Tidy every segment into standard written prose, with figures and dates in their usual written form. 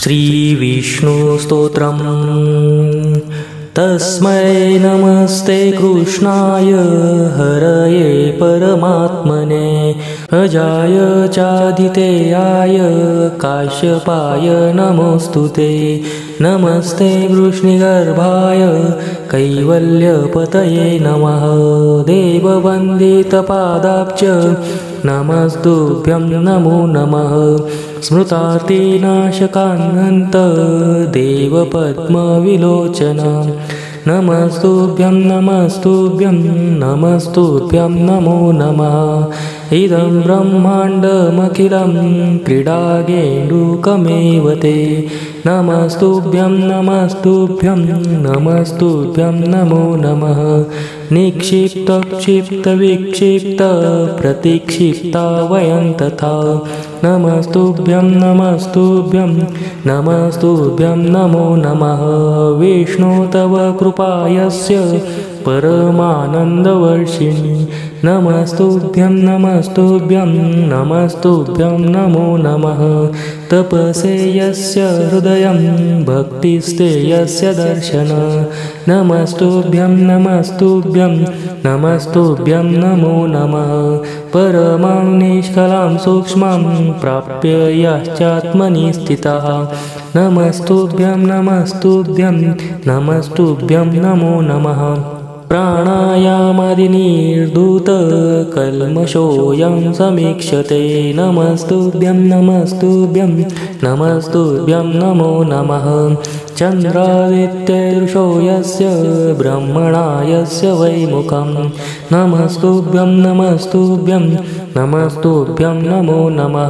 श्रीविष्णुस्तोत्रम्। तस्मै नमस्ते कृष्णाय हरये परमात्मने अजाय चादितेयाय काश्यपाय नमोस्तुते। नमस्ते वृष्णिगर्भाय कैवल्यपतये नमः। देववन्दितपादाब्ज नमस्तुभ्यं नमो नमः। स्मृतार्तिनाशकान्त देवपद्मविलोचन नमस्तुभ्यं नमस्तुभ्यं नमस्तुभ्यं नमो नमः। इदं ब्रह्माण्डमखिलं क्रीडागेन्दुकमेव ते नमस्तुभ्यं नमस्तुभ्यं नमस्तुभ्यं नमो नमः। निक्षिप्तक्षिप्तविक्षिप्तप्रतिक्षिप्ता वयं तथा नमस्तुभ्यं नमस्तुभ्यं नमस्तुभ्यं नमो नमः। विष्णु तव कृपायस्य परमानन्दवर्षिणि नमस्तुभ्यं नमस्तुभ्यं नमस्तुभ्यं नमो नमः। तपसे यस्य हृदयं भक्तिस्ते यस्य दर्शन नमस्तुभ्यं नमस्तुभ्यं नमस्तुभ्यं नमो नमः। परमां निष्कलां सूक्ष्मं प्राप्य यश्चात्मनि स्थितः नमस्तुभ्यं नमस्तुभ्यं नमस्तुभ्यं नमो नमः। प्राणायामादिनिर्धूतकल्मषोऽयं समीक्ष्यते नमस्तुभ्यं नमस्तुभ्यं नमस्तुभ्यं नमो नमः। चन्द्रादित्यदृशो यस्य ब्रह्मणा यस्य वैमुखं नमस्तुभ्यं नमस्तुभ्यं नमस्तुभ्यं नमो नमः।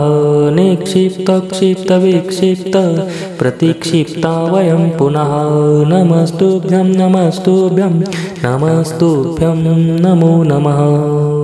निक्षिप्तक्षिप्तविक्षिप्तप्रतिक्षिप्ता वयं पुनः नमस्तुभ्यं नमस्तुभ्यं नमस्तुभ्यं नमो नमः।